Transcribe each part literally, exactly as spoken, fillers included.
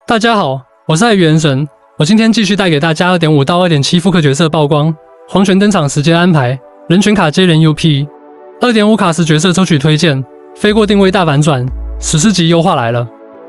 大家好，我是爱元神，我今天继续带给大家 二点五 到 二点七 复刻角色曝光、黄泉登场时间安排、人权卡接人 U P、二点五 卡时角色抽取推荐、飞过定位大反转、史诗级优化来了。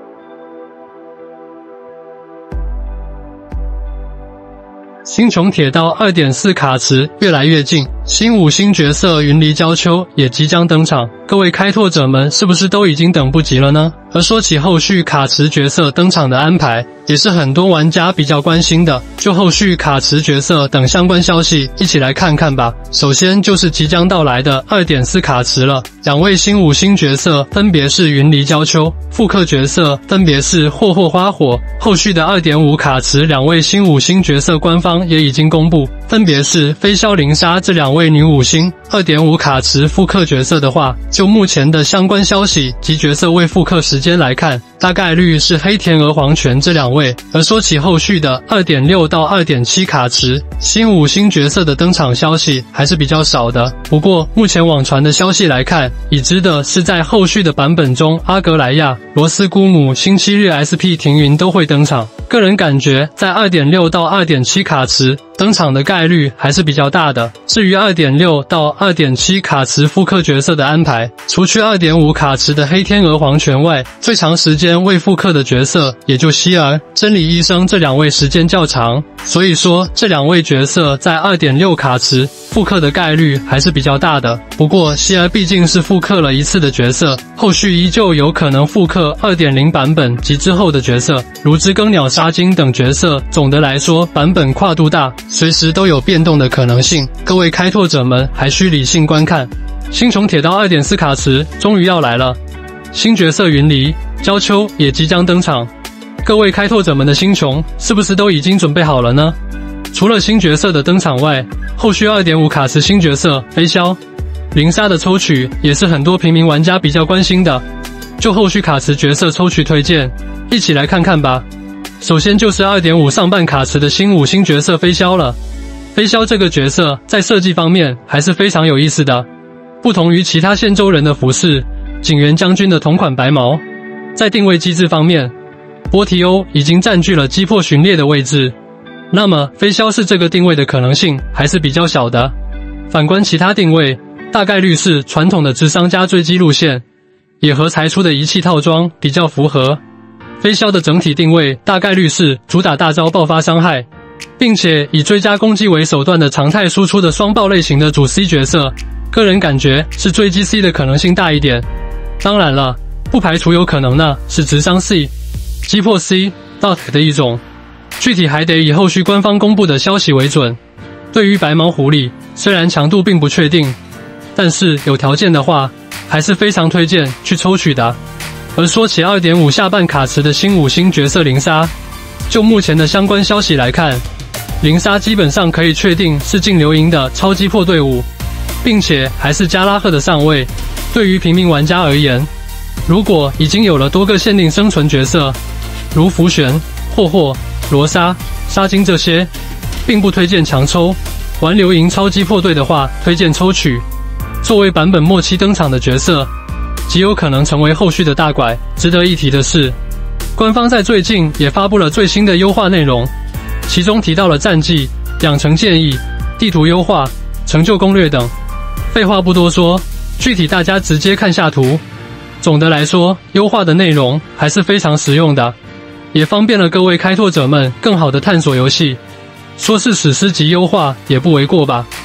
星穹铁道 二点四 卡池越来越近，新五星角色云离娇秋也即将登场，各位开拓者们是不是都已经等不及了呢？而说起后续卡池角色登场的安排，也是很多玩家比较关心的，就后续卡池角色等相关消息一起来看看吧。首先就是即将到来的 二点四 卡池了，两位新五星角色分别是云离娇秋，复刻角色分别是霍霍花火。后续的 二点五 卡池两位新五星角色官方也已经公布，分别是飞霄灵莎这两位女五星。 二点五 卡池复刻角色的话，就目前的相关消息及角色未复刻时间来看，大概率是黑田鹅黄泉这两位。而说起后续的 二点六 到 二点七 卡池新五星角色的登场消息还是比较少的，不过目前网传的消息来看，已知的是在后续的版本中，阿格莱亚、罗斯姑母、星期日 S P 停云都会登场。个人感觉在 二点六 到 二点七 卡池登场的概率还是比较大的。至于 二点六 到 二点七 卡池复刻角色的安排，除去 二点五 卡池的黑天鹅黄泉外，最长时间未复刻的角色也就希儿、真理医生这两位时间较长，所以说这两位角色在 二点六 卡池复刻的概率还是比较大的。不过希儿毕竟是复刻了一次的角色，后续依旧有可能复刻 二点零 版本及之后的角色，如知更鸟沙金等角色。总的来说，版本跨度大，随时都有变动的可能性，各位开拓者们还需理性观看。星穹铁道 二点四 卡池终于要来了，新角色云离、娇秋也即将登场，各位开拓者们的星穹是不是都已经准备好了呢？除了新角色的登场外，后续 二点五 卡池新角色飞霄灵莎的抽取也是很多平民玩家比较关心的，就后续卡池角色抽取推荐一起来看看吧。首先就是 二点五 上半卡池的新五星角色飞霄了。飞霄这个角色在设计方面还是非常有意思的，不同于其他县州人的服饰、景元将军的同款白毛，在定位机制方面，波提欧已经占据了击破巡猎的位置，那么飞霄是这个定位的可能性还是比较小的。反观其他定位，大概率是传统的智商加追击路线，也和才出的仪器套装比较符合。飞霄的整体定位大概率是主打大招爆发伤害，并且以追加攻击为手段的常态输出的双爆类型的主 C 角色，个人感觉是追击 C 的可能性大一点。当然了，不排除有可能呢是直伤 C、击破 C、dot 的一种，具体还得以后续官方公布的消息为准。对于白毛狐狸，虽然强度并不确定，但是有条件的话，还是非常推荐去抽取的。而说起 二点五 下半卡池的新五星角色灵莎，就目前的相关消息来看，灵莎基本上可以确定是净流营的超击破队伍，并且还是加拉赫的上位。对于平民玩家而言，如果已经有了多个限定生存角色，如福玄、霍霍、罗莎、沙金这些，并不推荐强抽。玩流营超击破队的话，推荐抽取。作为版本末期登场的角色，极有可能成为后续的大拐。值得一提的是，官方在最近也发布了最新的优化内容，其中提到了战绩、养成建议、地图优化、成就攻略等。废话不多说，具体大家直接看下图。总的来说，优化的内容还是非常实用的，也方便了各位开拓者们更好的探索游戏。说是史诗级优化也不为过吧。